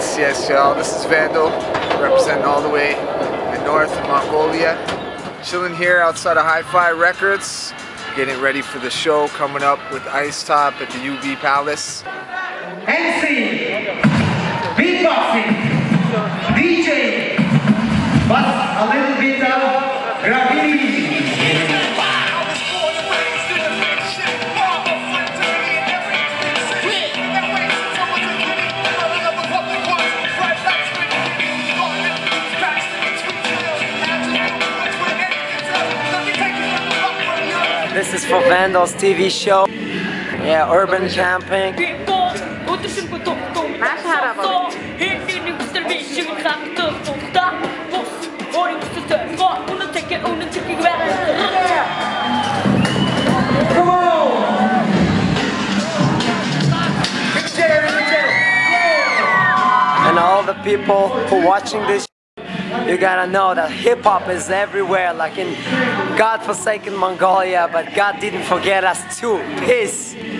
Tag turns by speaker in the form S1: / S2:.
S1: Yes, y'all. This is Vandal, representing all the way in north in Mongolia. Chilling here outside of Hi-Fi Records, getting ready for the show coming up with Ice Top at the UB Palace.
S2: MC, beatboxing, DJ, but a little bit of graffiti.
S3: This is for Vandal's TV show. Yeah, urban camping. And all the people who are watching this, you gotta know that hip-hop is everywhere, like in God-forsaken Mongolia, but God didn't forget us too. Peace.